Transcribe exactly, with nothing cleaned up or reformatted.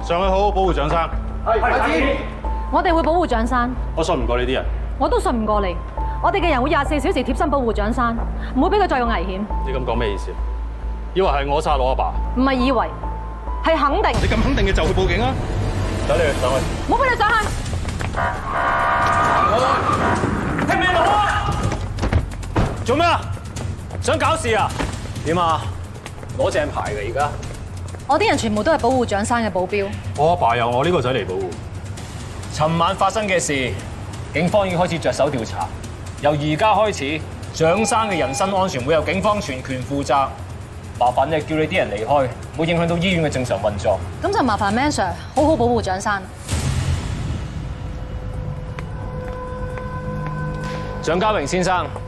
上去好好保護蔣生。 係，阿子。 我哋會保護蔣生。 我信唔過你啲人。 我都信唔過你。我哋嘅人會廿四小時貼身保護蔣生，唔會俾佢再有危險。 你咁講咩意思？以為係我殺我阿爸？ 唔係以為，係肯定。 你咁肯定嘅就去報警啊！等你上去。 唔好俾你上去。 聽咩佬啊？做咩啊？想搞事啊？點啊？攞正牌嘅而家。 我啲人全部都係保護蔣生嘅保鏢。 我阿爸由我呢個仔嚟保護。 尋晚發生嘅事，警方已經開始着手調查。由而家開始，蔣生嘅人身安全會由警方全權負責。麻煩你叫你啲人離開，唔好影響到醫院嘅正常運作。 咁就麻煩 Man Sir 好好保護蔣生。 蔣家榮先生。